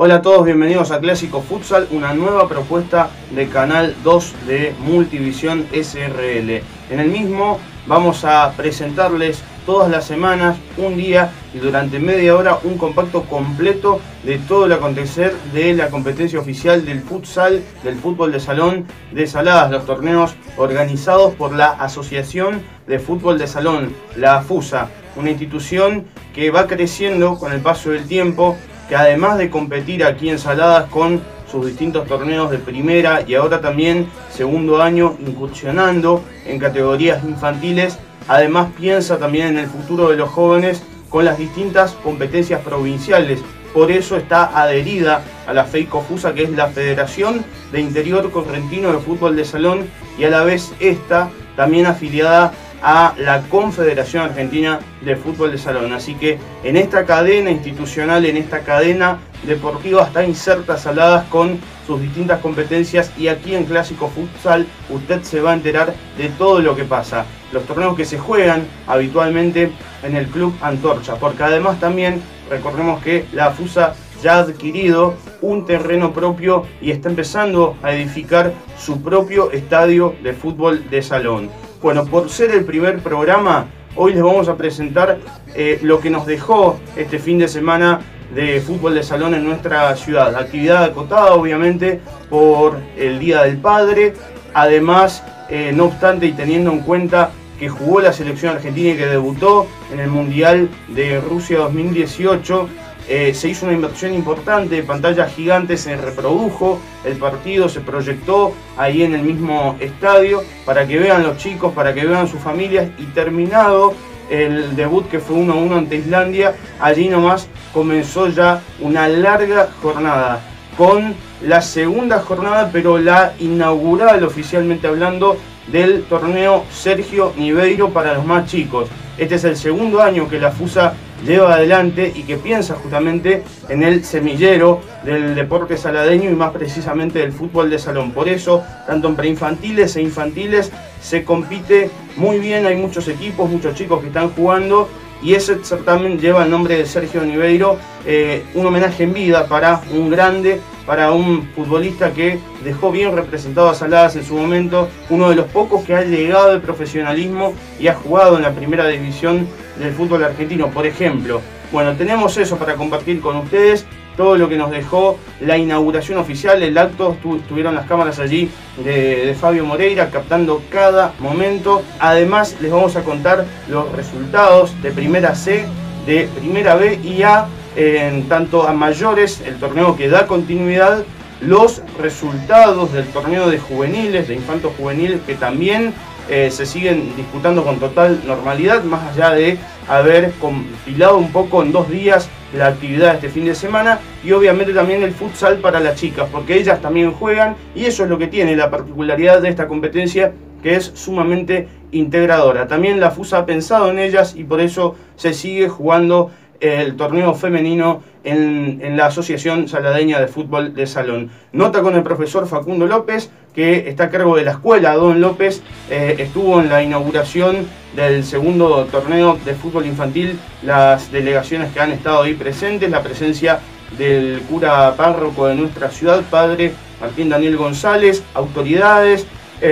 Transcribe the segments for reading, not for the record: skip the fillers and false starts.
Hola a todos, bienvenidos a Clásico Futsal, una nueva propuesta de Canal 2 de Multivisión SRL. En el mismo vamos a presentarles todas las semanas, un día y durante media hora, un compacto completo de todo el acontecer de la competencia oficial del futsal, del fútbol de salón de Saladas, los torneos organizados por la Asociación de Fútbol de Salón, la AFUSA, una institución que va creciendo con el paso del tiempo, que además de competir aquí en Saladas con sus distintos torneos de primera y ahora también segundo año incursionando en categorías infantiles, además piensa también en el futuro de los jóvenes con las distintas competencias provinciales. Por eso está adherida a la FEICOFUSA, que es la Federación de Interior Correntino de Fútbol de Salón, y a la vez está también afiliada a la Confederación Argentina de Fútbol de Salón. Así que en esta cadena institucional, en esta cadena deportiva está inserta Saladas con sus distintas competencias, y aquí en Clásico Futsal usted se va a enterar de todo lo que pasa. Los torneos que se juegan habitualmente en el Club Antorcha, porque además también recordemos que la AFUSA ya ha adquirido un terreno propio y está empezando a edificar su propio estadio de fútbol de salón. Bueno, por ser el primer programa, hoy les vamos a presentar lo que nos dejó este fin de semana de fútbol de salón en nuestra ciudad. Actividad acotada, obviamente, por el Día del Padre. Además, no obstante, y teniendo en cuenta que jugó la selección argentina y que debutó en el Mundial de Rusia 2018, se hizo una inversión importante de pantallas gigantes, se reprodujo el partido, se proyectó ahí en el mismo estadio para que vean los chicos, para que vean sus familias, y terminado el debut, que fue 1-1 ante Islandia, allí nomás comenzó ya una larga jornada, con la segunda jornada, pero la inaugural oficialmente hablando, del torneo Sergio Niveiro para los más chicos. Este es el segundo año que la FUSA lleva adelante y que piensa justamente en el semillero del deporte saladeño y más precisamente del fútbol de salón. Por eso, tanto en preinfantiles e infantiles se compite muy bien, hay muchos equipos, muchos chicos que están jugando, y ese certamen lleva el nombre de Sergio Niveiro, un homenaje en vida para un grande, para un futbolista que dejó bien representado a Saladas en su momento, uno de los pocos que ha llegado al profesionalismo y ha jugado en la primera división del fútbol argentino, por ejemplo. Bueno, tenemos eso para compartir con ustedes, todo lo que nos dejó la inauguración oficial, el acto. Estuvieron las cámaras allí de Fabio Moreira captando cada momento. Además, les vamos a contar los resultados de Primera C, de Primera B y A, en tanto a mayores, el torneo que da continuidad, los resultados del torneo de juveniles, de infantos juveniles, que también se siguen disputando con total normalidad, más allá de haber compilado un poco en 2 días la actividad de este fin de semana, y obviamente también el futsal para las chicas, porque ellas también juegan, y eso es lo que tiene la particularidad de esta competencia, que es sumamente integradora. También la FUSA ha pensado en ellas y por eso se sigue jugando el torneo femenino en la Asociación Saladeña de Fútbol de Salón. Nota con el profesor Facundo López, que está a cargo de la escuela Don López, estuvo en la inauguración del segundo torneo de fútbol infantil, las delegaciones que han estado ahí presentes, la presencia del cura párroco de nuestra ciudad, padre Martín Daniel González, autoridades,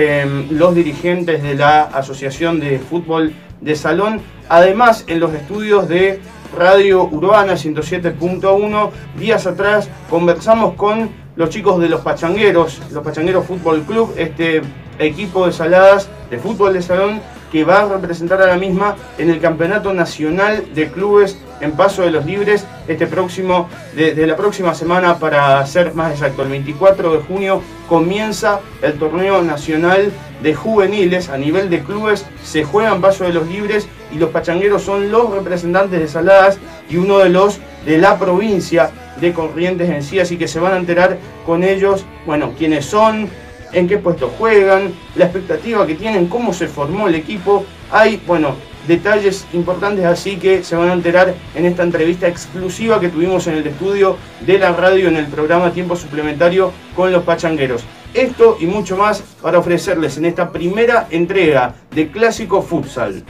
los dirigentes de la Asociación de Fútbol de Salón. Además, en los estudios de Radio Urbana 107.1, días atrás conversamos con los chicos de los Pachangueros Fútbol Club, este equipo de Saladas de fútbol de salón que va a representar a la misma en el Campeonato Nacional de Clubes en Paso de los Libres de la próxima semana, para ser más exacto, el 24 de junio comienza el torneo nacional de juveniles a nivel de clubes, se juega en Paso de los Libres y los Pachangueros son los representantes de Saladas y uno de los de la provincia de Corrientes en sí, así que se van a enterar con ellos, bueno, quiénes son, en qué puesto juegan, la expectativa que tienen, cómo se formó el equipo. Hay, bueno, detalles importantes, así que se van a enterar en esta entrevista exclusiva que tuvimos en el estudio de la radio en el programa Tiempo Suplementario con los Pachangueros. Esto y mucho más para ofrecerles en esta primera entrega de Clásico Futsal.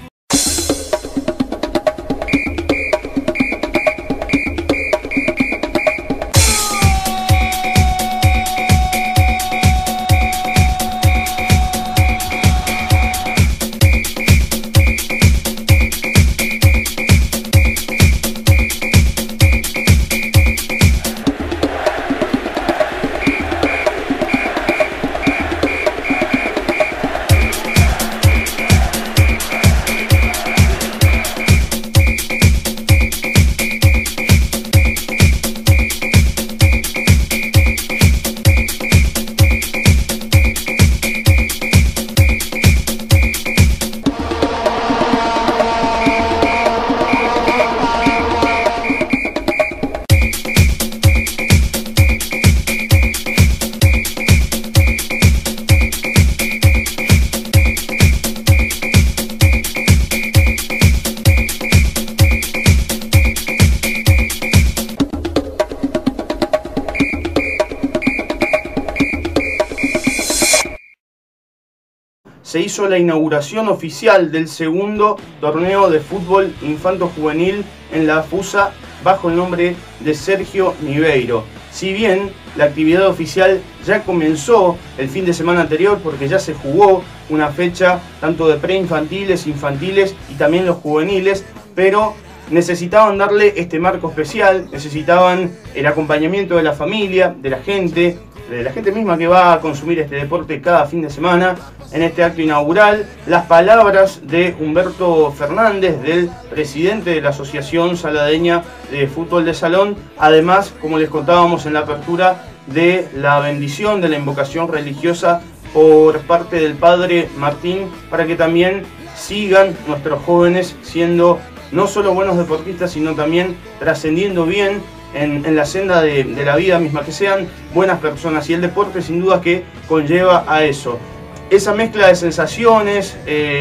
se hizo la inauguración oficial del segundo torneo de fútbol infanto-juvenil en la FUSA bajo el nombre de Sergio Niveiro. Si bien la actividad oficial ya comenzó el fin de semana anterior, porque ya se jugó una fecha tanto de preinfantiles, infantiles y también los juveniles, pero necesitaban darle este marco especial, necesitaban el acompañamiento de la familia, de la gente misma que va a consumir este deporte cada fin de semana en este acto inaugural. Las palabras de Humberto Fernández, del presidente de la Asociación Saladeña de Fútbol de Salón, además, como les contábamos en la apertura, de la bendición, de la invocación religiosa por parte del padre Martín, para que también sigan nuestros jóvenes siendo no solo buenos deportistas, sino también trascendiendo bien en la senda de la vida misma, que sean buenas personas, y el deporte sin duda que conlleva a eso. Esa mezcla de sensaciones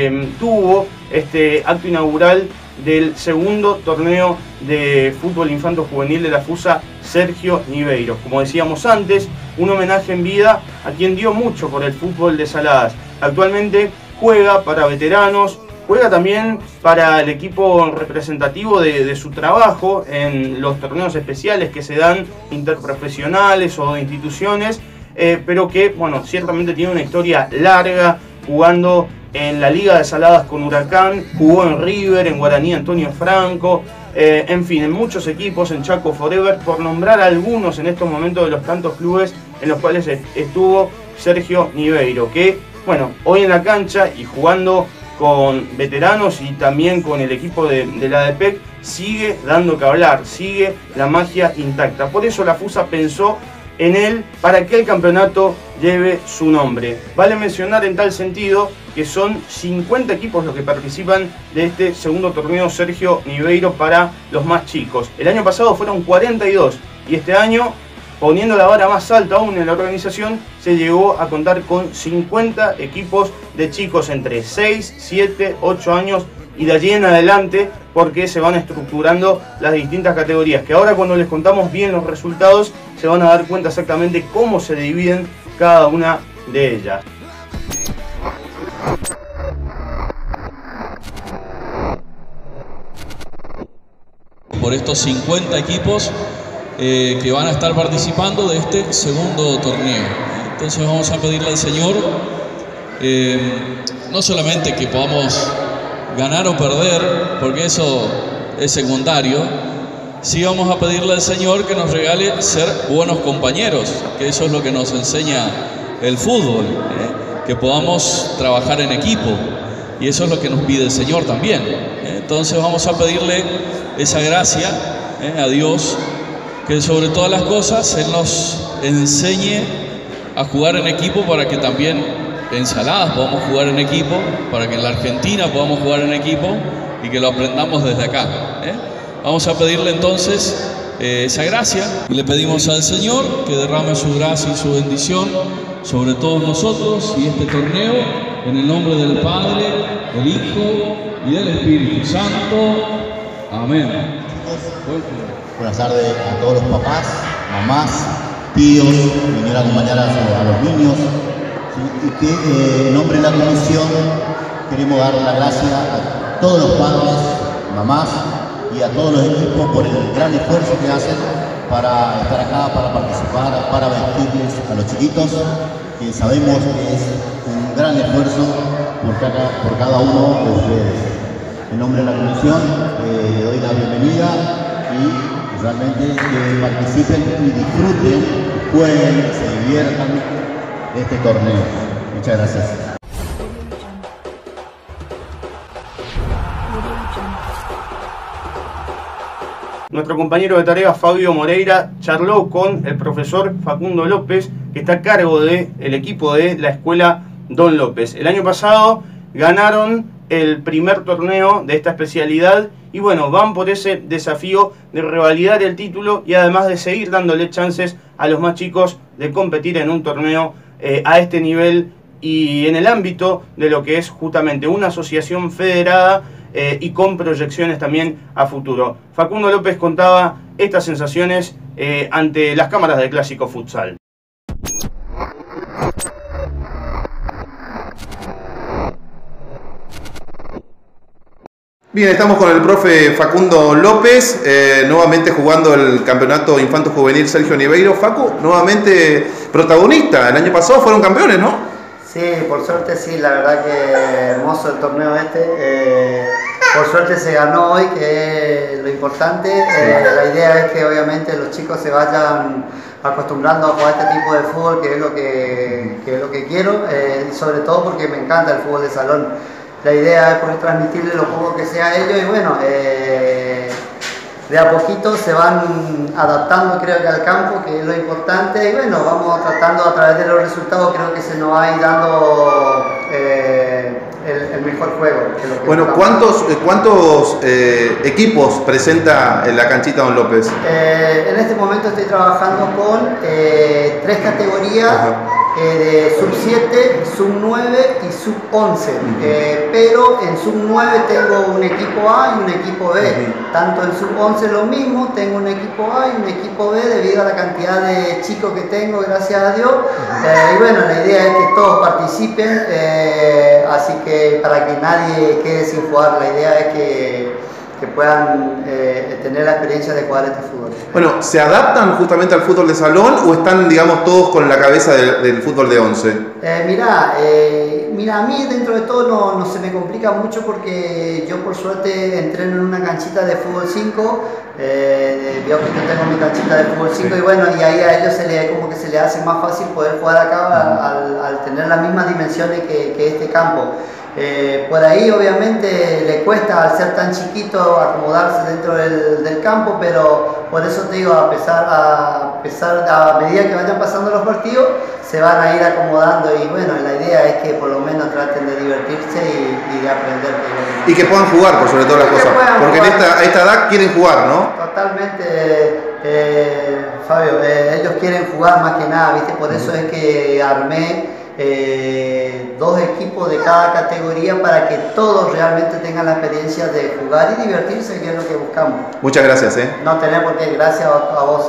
tuvo este acto inaugural del segundo torneo de fútbol infanto-juvenil de la FUSA Sergio Niveiro. Como decíamos antes, un homenaje en vida a quien dio mucho por el fútbol de Saladas. Actualmente juega para veteranos, juega también para el equipo representativo de su trabajo en los torneos especiales que se dan interprofesionales o de instituciones, pero que, bueno, ciertamente tiene una historia larga jugando en la Liga de Saladas con Huracán, jugó en River, en Guaraní Antonio Franco, en fin, en muchos equipos, en Chaco Forever, por nombrar algunos en estos momentos de los tantos clubes en los cuales estuvo Sergio Niveiro, que, bueno, hoy en la cancha y jugando con veteranos y también con el equipo de la ADPEC, sigue dando que hablar, sigue la magia intacta. Por eso la FUSA pensó en él para que el campeonato lleve su nombre. Vale mencionar en tal sentido que son 50 equipos los que participan de este segundo torneo Sergio Niveiro para los más chicos. El año pasado fueron 42 y este año, poniendo la vara más alta aún en la organización, se llegó a contar con 50 equipos de chicos entre 6, 7, 8 años y de allí en adelante, porque se van estructurando las distintas categorías, que ahora cuando les contamos bien los resultados se van a dar cuenta exactamente cómo se dividen cada una de ellas. Por estos 50 equipos que van a estar participando de este segundo torneo. Entonces vamos a pedirle al Señor no solamente que podamos ganar o perder, porque eso es secundario, sí vamos a pedirle al Señor que nos regale ser buenos compañeros, que eso es lo que nos enseña el fútbol, que podamos trabajar en equipo, y eso es lo que nos pide el Señor también. Entonces vamos a pedirle esa gracia a Dios, que sobre todas las cosas Él nos enseñe a jugar en equipo, para que también en Saladas podamos jugar en equipo, para que en la Argentina podamos jugar en equipo y que lo aprendamos desde acá. Vamos a pedirle entonces esa gracia y le pedimos al Señor que derrame su gracia y su bendición sobre todos nosotros y este torneo, en el nombre del Padre, del Hijo y del Espíritu Santo. Amén. Buenas tardes a todos los papás, mamás, tíos, vinieron a acompañar a los niños, ¿sí? Y que en nombre de la comisión queremos dar la gracia a todos los padres, mamás y a todos los equipos por el gran esfuerzo que hacen para estar acá, para participar, para vestirles a los chiquitos, que sabemos que es un gran esfuerzo por cada uno de ustedes. En nombre de la comisión le doy la bienvenida y realmente que participen y disfruten, jueguen, se diviertan de este torneo. Muchas gracias. Nuestro compañero de tarea Fabio Moreira charló con el profesor Facundo López, que está a cargo del equipo de la escuela Don López. El año pasado ganaron el primer torneo de esta especialidad y bueno, van por ese desafío de revalidar el título y además de seguir dándole chances a los más chicos de competir en un torneo a este nivel y en el ámbito de lo que es justamente una asociación federada y con proyecciones también a futuro. Facundo López contaba estas sensaciones ante las cámaras del Clásico Futsal. Bien, estamos con el profe Facundo López, nuevamente jugando el campeonato infanto-juvenil Sergio Niveiro. Facu, nuevamente protagonista, el año pasado fueron campeones, ¿no? Sí, por suerte sí, la verdad que hermoso el torneo este. Por suerte se ganó hoy, que es lo importante. La idea es que obviamente los chicos se vayan acostumbrando a jugar este tipo de fútbol, que es lo que quiero, y sobre todo porque me encanta el fútbol de salón. La idea es poder transmitirle lo poco que sea a ellos y bueno, de a poquito se van adaptando creo que al campo, que es lo importante, y bueno, vamos tratando a través de los resultados, creo que se nos va a ir dando el mejor juego. Bueno, ¿cuántos equipos presenta en la canchita Don López? En este momento estoy trabajando con 3 categorías. De sub 7, sub 9 y sub 11, pero en sub 9 tengo un equipo A y un equipo B, tanto en sub 11 lo mismo, tengo un equipo A y un equipo B debido a la cantidad de chicos que tengo, gracias a Dios, y bueno, la idea es que todos participen, así que para que nadie quede sin jugar, la idea es que puedan tener la experiencia de jugar este fútbol. Bueno, ¿se adaptan justamente al fútbol de salón o están, digamos, todos con la cabeza del fútbol de 11? Mira, a mí dentro de todo no se me complica mucho porque yo por suerte entreno en una canchita de fútbol 5, yo tengo mi canchita de fútbol 5 y bueno, y ahí a ellos como que se les hace más fácil poder jugar acá al tener las mismas dimensiones que este campo. Por ahí obviamente le cuesta al ser tan chiquito acomodarse dentro del campo, pero por eso te digo, a medida que vayan pasando los partidos se van a ir acomodando y bueno, la idea es que por lo menos traten de divertirse y de aprender. Y que puedan jugar por sobre todas las cosas, porque a esta edad quieren jugar, ¿no? Totalmente, Fabio, ellos quieren jugar más que nada, ¿viste? Por eso es que armé 2 equipos de cada categoría para que todos realmente tengan la experiencia de jugar y divertirse, que es lo que buscamos. Muchas gracias. No tenés por qué, gracias a vos.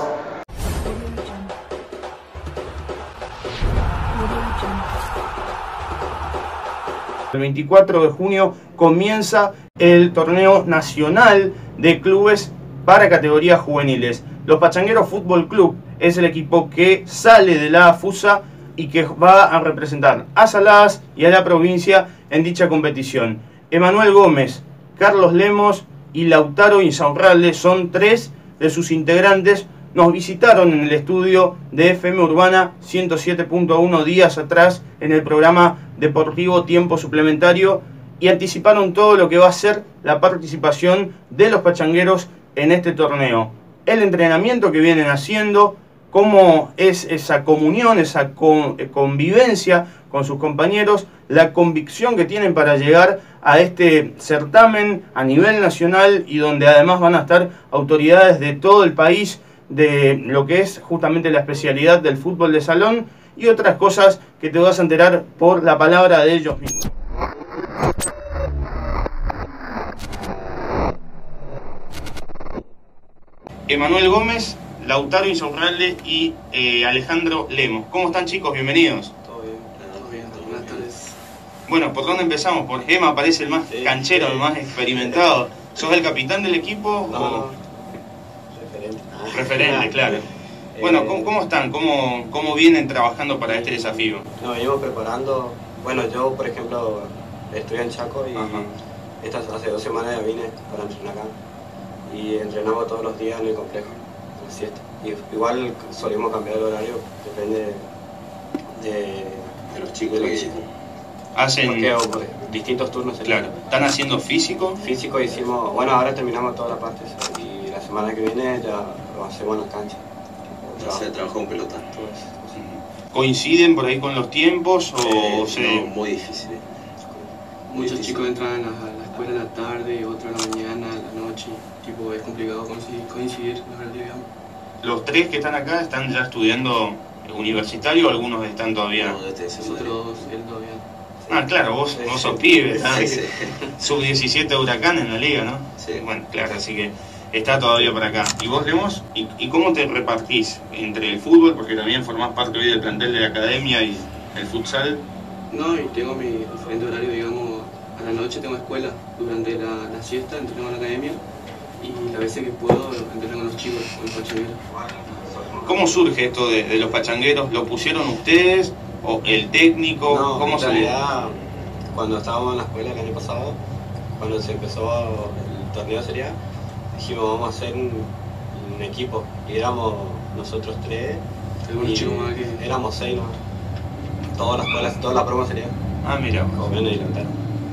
El 24 de junio comienza el torneo nacional de clubes para categorías juveniles. Los Pachangueros Fútbol Club es el equipo que sale de la FUSA y que va a representar a Saladas y a la provincia en dicha competición. Emanuel Gómez, Carlos Lemos y Lautaro Insaurralde son 3 de sus integrantes. Nos visitaron en el estudio de FM Urbana 107.1 días atrás en el programa deportivo Tiempo Suplementario y anticiparon todo lo que va a ser la participación de los pachangueros en este torneo. El entrenamiento que vienen haciendo, cómo es esa comunión, esa convivencia con sus compañeros, la convicción que tienen para llegar a este certamen a nivel nacional y donde además van a estar autoridades de todo el país de lo que es justamente la especialidad del fútbol de salón y otras cosas que te vas a enterar por la palabra de ellos mismos. Emanuel Gómez, Lautaro Insaurralde y Alejandro Lemos. ¿Cómo están, chicos? Bienvenidos. Todo bien, buenas tardes. Bueno, ¿por dónde empezamos? Por Emma parece el más canchero, el más experimentado. ¿Sos el capitán del equipo? No, referente, claro. Bueno, ¿cómo están? ¿Cómo vienen trabajando para este desafío? Nos venimos preparando. Bueno, yo, por ejemplo, estoy en Chaco y hace 2 semanas ya vine para entrenar acá. Y entrenamos todos los días en el complejo, en la siesta. Y igual solemos cambiar el horario, depende de los chicos. Hacen distintos turnos. Claro. ¿Están haciendo físico? Físico hicimos, bueno, ahora terminamos todas las partes y la semana que viene ya lo hacemos en la cancha. Se trabajó en pelota. ¿Coinciden por ahí con los tiempos o no, muy difícil. Muchos chicos entran a la escuela en la tarde, otros en la mañana, en la noche. Tipo, es complicado coincidir los horarios, digamos. ¿Los 3 que están acá están ya estudiando universitario o algunos están todavía? No, nosotros, él todavía. Ah, claro, vos sos pibe, Sí. Sub-17 de Huracán en la liga, ¿no? Sí. Bueno, claro, así que está todavía por acá. ¿Y vos, Lemos? ¿Y cómo te repartís entre el fútbol, porque también formás parte hoy del plantel de la academia y el futsal? No, y tengo mi diferente horario, digamos, a la noche tengo escuela, durante la siesta entreno en la academia y las veces que puedo entreno con los chicos, con los pachangueros. ¿Cómo surge esto de los pachangueros? ¿Lo pusieron ustedes o el técnico? No, ¿Cómo en realidad, cuando estábamos en la escuela el año pasado, cuando se empezó el torneo sería, dijimos vamos a hacer un equipo y éramos nosotros 3 y chicos más que... éramos 6 nomás. Todas las escuelas, toda la promo sería. Ah, mira. Como menos y levantar.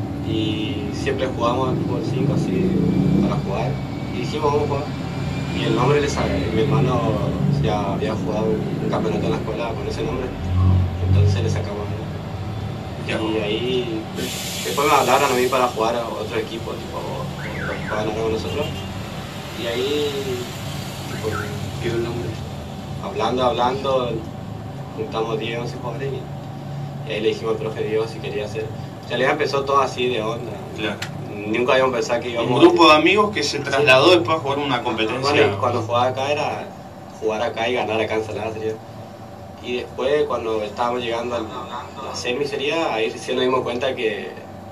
Y siempre jugábamos en fútbol 5 así para jugar. Y dijimos vamos a jugar. Y el nombre le sale. Mi hermano ya había jugado un campeonato en la escuela con ese nombre. Entonces le sacamos. Y ahí después me hablaron a mí para jugar a otro equipo, tipo, los que jugaban ahora con nosotros. Y ahí tipo, quedó el nombre. Hablando, juntamos 10 o 11 jugadores y ahí le dijimos al profe Diego si quería hacer. En realidad empezó todo así de onda. Claro. Nunca habíamos pensado que íbamos... Un grupo de amigos que se trasladó después a jugar una competencia. Bueno, cuando jugaba acá era jugar acá y ganar acá en Salada sería. Y después cuando estábamos llegando a la semi sería, ahí recién nos dimos cuenta que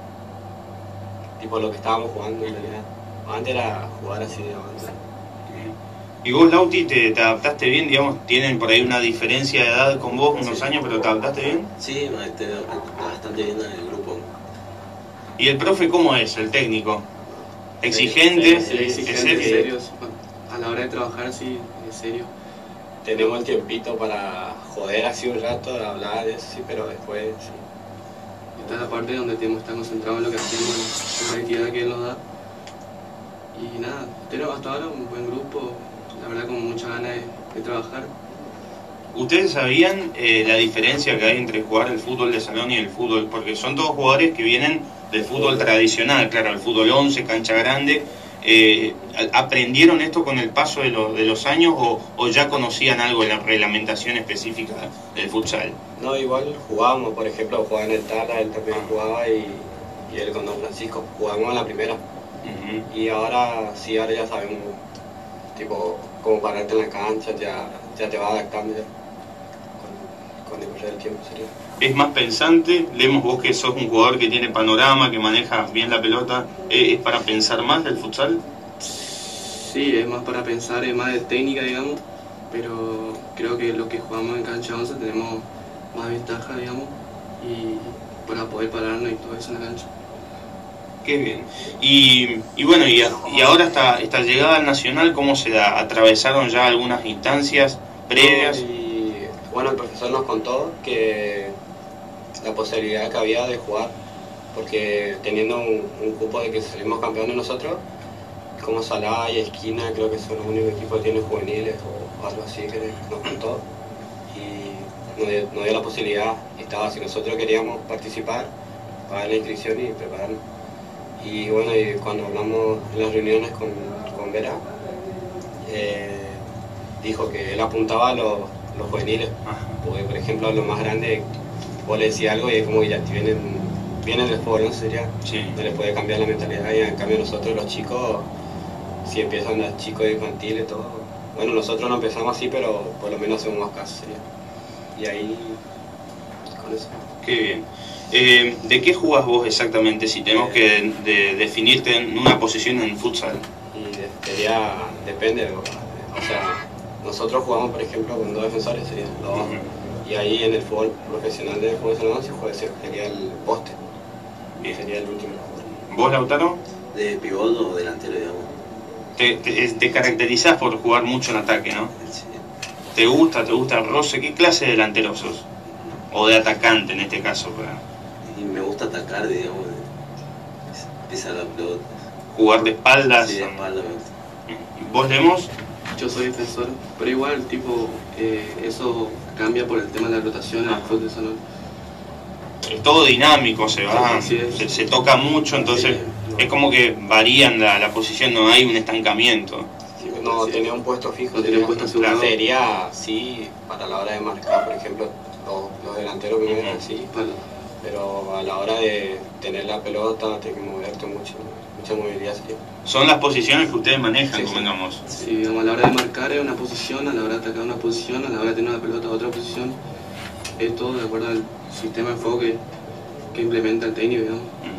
tipo lo que estábamos jugando en realidad. Antes era jugar así de onda. Y vos, Lauti, te adaptaste bien, digamos, tienen por ahí una diferencia de edad con vos, unos años, pero ¿te adaptaste bien? Sí, bastante bien en el grupo. ¿Y el profe cómo es, el técnico? ¿Exigente? Sí, Exigente, serio. A la hora de trabajar, sí, es serio. Tenemos el tiempito para joder así un rato, hablar de eso, sí, pero después sí. Esta es la parte donde tenemos que estar concentrados en lo que hacemos, en la actividad que él nos da. Y nada, tenemos hasta ahora un buen grupo, la verdad con muchas ganas de trabajar. ¿Ustedes sabían la diferencia que hay entre jugar el fútbol de salón y el fútbol? Porque son todos jugadores que vienen del fútbol tradicional, claro, el fútbol 11, cancha grande. ¿Aprendieron esto con el paso de los años o ya conocían algo de la reglamentación específica del futsal? No, igual jugábamos, por ejemplo, jugaba en el Tala, él también jugaba y él con Don Francisco, jugábamos en la primera. Y ahora sí, ahora ya sabemos, tipo, cómo pararte en la cancha, ya te va adaptando ya, con el correr del tiempo sería. ¿Es más pensante? Leemos vos que sos un jugador que tiene panorama, que maneja bien la pelota. ¿Es para pensar más del futsal? Sí, es más para pensar, es más de técnica, digamos, pero creo que los que jugamos en cancha 11 tenemos más ventaja, digamos, y para poder pararnos y todo eso en la cancha. Qué bien. Y bueno, y ahora esta llegada al Nacional, ¿cómo se da? ¿Atravesaron ya algunas instancias previas? Y bueno, el profesor nos contó que la posibilidad que había de jugar, porque teniendo un cupo de que salimos campeones nosotros, como Salada y Esquina, creo que son los únicos equipos que tienen juveniles o algo así que nos contó, y nos dio la posibilidad, y estaba, si nosotros queríamos participar, pagar la inscripción y prepararnos. Y bueno, y cuando hablamos en las reuniones con Vera, dijo que él apuntaba a los juveniles, porque por ejemplo a los más grandes vos le decís algo y es como que ya vienen del fútbol, ¿no? Sería, sí. No les puede cambiar la mentalidad, y en cambio nosotros los chicos, si empiezan los chicos infantiles, todo, bueno, nosotros no empezamos así, pero por lo menos hacemos más caso, sería. Y ahí, con eso. Qué bien. ¿De qué jugás vos exactamente, si tenemos que definirte en una posición en futsal? Y depende, o sea, nosotros jugamos por ejemplo con 2 defensores, serían los dos, y ahí en el fútbol profesional de fútbol salón sería el poste, y sería el último. ¿Vos, Lautaro? De pivot o delantero, digamos. Te caracterizás por jugar mucho en ataque, ¿no? Sí. ¿Te gusta el roce? ¿Qué clase de delantero sos? O de atacante en este caso. Y me gusta atacar, digamos, pisar la pelota. ¿Jugar de espaldas? Sí, de espaldas me gusta. ¿Vos, Lemos? Yo soy defensor, pero igual, tipo, eso cambia por el tema de la rotación en el fútbol de salón. Es todo dinámico, se va, Sí, se toca mucho, entonces es como que varían la posición, no hay un estancamiento. Sí, no tenía un puesto fijo, No tenía un puesto asegurado. sería sí para la hora de marcar, por ejemplo, los delanteros que ven así, pero a la hora de tener la pelota, tienes que moverte mucha movilidad sería. Son las posiciones que ustedes manejan, Sí, convengamos. Sí, digamos, a la hora de marcar es una posición, a la hora de atacar una posición, a la hora de tener una pelota otra posición. Es todo de acuerdo al sistema de juego que implementa el técnico, digamos.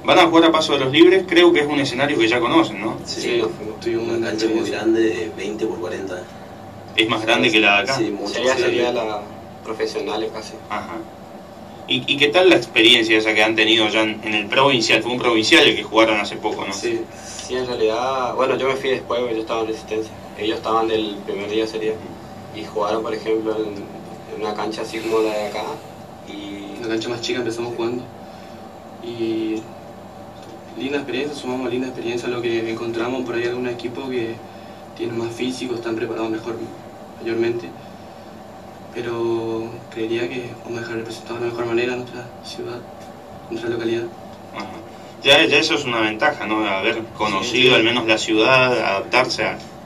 Van a jugar a Paso de los Libres, creo que es un escenario que ya conocen, ¿no? Sí, tuvimos una cancha muy grande de 20 por 40. ¿Es más grande que la de acá? Sí, mucho. Sería la profesional casi. Ajá. ¿Y qué tal la experiencia esa que han tenido ya en el provincial? Fue un provincial el que jugaron hace poco, ¿no? Sí, en realidad, bueno, yo me fui después porque yo estaba en Resistencia. Ellos estaban del primer día sería. Y jugaron, por ejemplo, en una cancha así como la de acá. Y una cancha más chica empezamos jugando. Y linda experiencia, sumamos linda experiencia a lo que encontramos por ahí algún equipo que tiene más físico, están preparados mejor, mayormente. Pero creería que vamos a dejar representado de la mejor manera nuestra ciudad, nuestra localidad. Ajá. Ya eso es una ventaja, ¿no? Haber conocido al menos la ciudad, adaptarse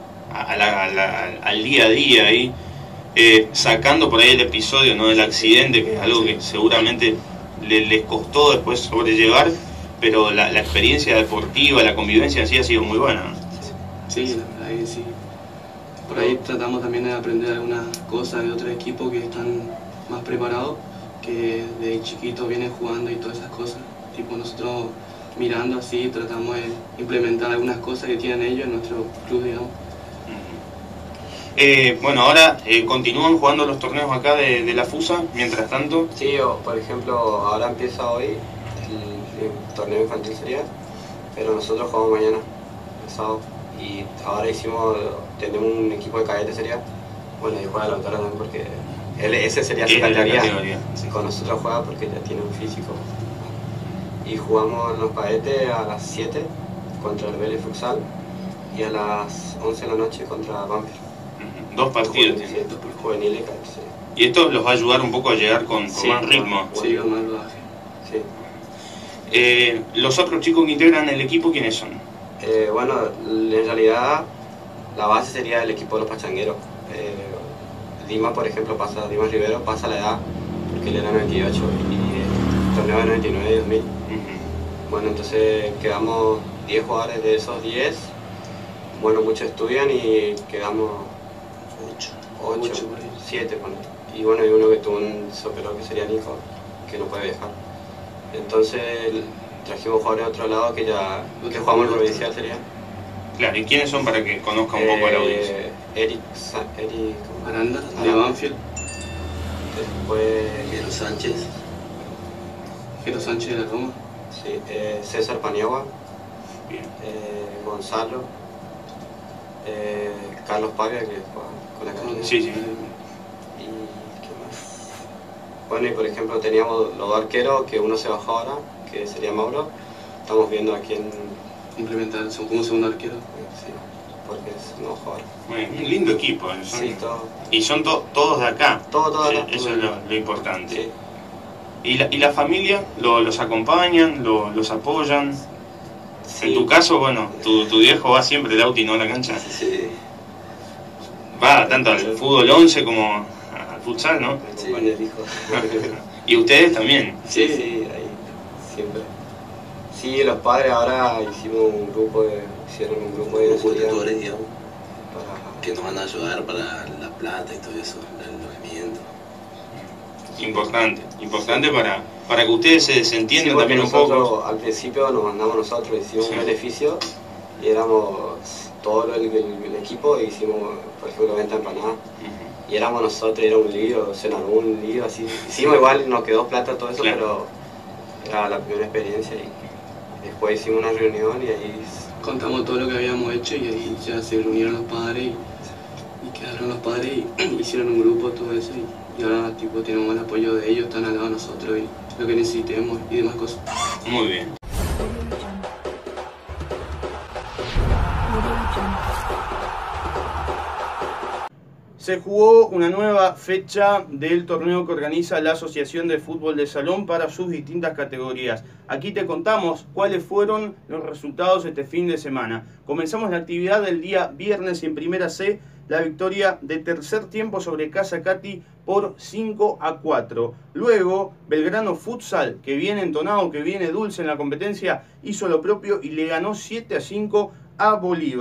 al día a día ahí, sacando por ahí el episodio, ¿no? Del accidente, que es algo que seguramente les costó después sobrellevar, pero la experiencia deportiva, la convivencia así ha sido muy buena, ¿no? Sí, la verdad que sí. Por ahí tratamos también de aprender algunas cosas de otros equipos que están más preparados, que de chiquitos vienen jugando y todas esas cosas. Tipo, nosotros mirando así tratamos de implementar algunas cosas que tienen ellos en nuestro club, digamos. Bueno, ahora continúan jugando los torneos acá de la FUSA, mientras tanto. Sí, por ejemplo, ahora empieza hoy el torneo infantil sería, pero nosotros jugamos mañana, el sábado. Y ahora tenemos un equipo de cadetes sería, bueno, y juega la autora también porque ese sería su categoría. Sí. Con nosotros juega porque ya tiene un físico. Y jugamos los cadetes a las 7 contra el Vélez Futsal y a las 11 de la noche contra Banfield. Dos partidos. Sí, juvenil y cadetes. Sí. Y esto los va a ayudar un poco a llegar con más ritmo. Sí, con más rodaje. Sí. Los otros chicos que integran el equipo, ¿quiénes son? Bueno, en realidad la base sería el equipo de los pachangueros. Dima, por ejemplo, Dima Rivero pasa la edad, porque él era 98 y el torneo de 99 y 2000. Bueno, entonces quedamos 10 jugadores de esos 10. Bueno, muchos estudian y quedamos 8, 7. Y bueno, hay uno que tuvo un sopero que sería Nico, que no puede viajar. Entonces trajimos jugadores de otro lado que jugamos en el provincial sería. Claro, ¿y quiénes son para que conozca un poco a la audiencia? Eric Aranda, de Banfield. Después Jero Sánchez de la Roma. Sí, César Paniagua. Bien. Gonzalo. Carlos Pavia, que juega con la Academia. Sí. ¿Y qué más? Bueno, y por ejemplo teníamos los dos arqueros, que uno se bajó ahora, que sería Mauro. Estamos viendo a quién implementar como segundo arquero. Sí, porque es un nuevo jugador. Un lindo equipo. Sí, y son todos de acá. Todos de acá. Eso es lo importante. Sí. ¿Y la familia los acompañan, los apoyan? Sí. En tu caso, bueno, tu viejo va siempre, Lauti, ¿no? A la cancha. Sí. Va tanto al fútbol 11 como al futsal, ¿no? Sí, con el hijo. ¿Y ustedes también? Sí, ahí, siempre. Sí, los padres ahora hicieron un grupo de tutores, digamos, que nos van a ayudar para la plata y todo eso, el alojamiento. Importante para que ustedes se desentiendan también un poco. Al principio nos mandamos nosotros, hicimos un beneficio y éramos todo el equipo, e hicimos, por ejemplo, venta empanada. Y éramos nosotros, era un lío, se nos armó un lío así. Hicimos igual, nos quedó plata todo eso, pero era la primera experiencia y después hicimos una reunión y ahí contamos todo lo que habíamos hecho y ahí ya se reunieron los padres y quedaron los padres y hicieron un grupo, todo eso y ahora tipo tenemos el apoyo de ellos, están al lado de nosotros y lo que necesitemos y demás cosas. Muy bien. Se jugó una nueva fecha del torneo que organiza la Asociación de Fútbol de Salón para sus distintas categorías. Aquí te contamos cuáles fueron los resultados este fin de semana. Comenzamos la actividad del día viernes en Primera C, la victoria de tercer tiempo sobre Casa Cati por 5-4. Luego, Belgrano Futsal, que viene entonado, que viene dulce en la competencia, hizo lo propio y le ganó 7-5 a Bolívar.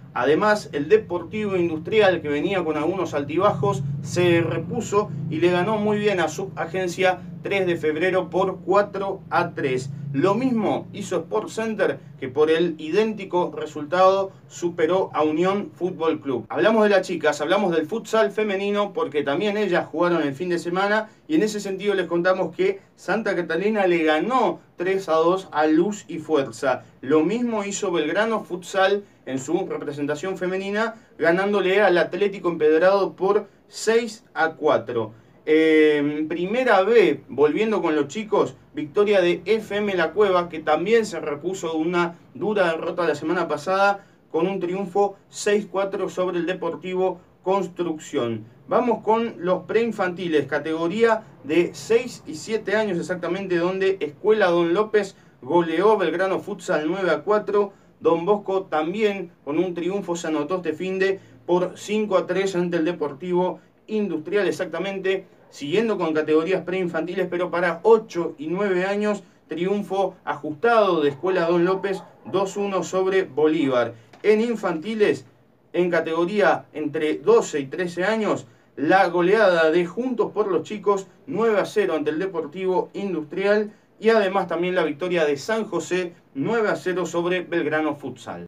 Además, el Deportivo Industrial, que venía con algunos altibajos, se repuso y le ganó muy bien a Subagencia 3 de febrero por 4-3. Lo mismo hizo Sport Center, que por el idéntico resultado superó a Unión Fútbol Club. Hablamos de las chicas, hablamos del futsal femenino, porque también ellas jugaron el fin de semana, y en ese sentido les contamos que Santa Catalina le ganó 3-2 a Luz y Fuerza. Lo mismo hizo Belgrano Futsal en su representación femenina, ganándole al Atlético Empedrado por 6-4. Primera B, volviendo con los chicos, victoria de FM La Cueva, que también se repuso de una dura derrota la semana pasada con un triunfo 6-4 sobre el Deportivo Construcción. Vamos con los preinfantiles, categoría de 6 y 7 años exactamente, donde Escuela Don López goleó Belgrano Futsal 9-4. Don Bosco también con un triunfo se anotó este finde por 5-3 ante el Deportivo Industrial, exactamente. Siguiendo con categorías preinfantiles, pero para 8 y 9 años, triunfo ajustado de Escuela Don López 2-1 sobre Bolívar. En infantiles, en categoría entre 12 y 13 años, la goleada de Juntos por los Chicos 9-0 ante el Deportivo Industrial, y además también la victoria de San José 9-0 sobre Belgrano Futsal.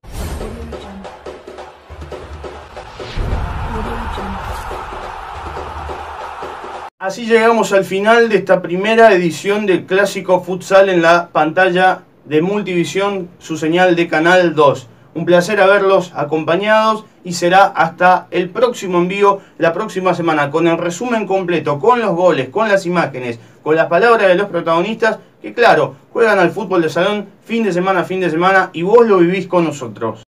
Así llegamos al final de esta primera edición del Clásico Futsal en la pantalla de Multivisión, su señal de Canal 2. Un placer haberlos acompañados y será hasta el próximo envío la próxima semana con el resumen completo, con los goles, con las imágenes, con las palabras de los protagonistas que, claro, juegan al fútbol de salón fin de semana y vos lo vivís con nosotros.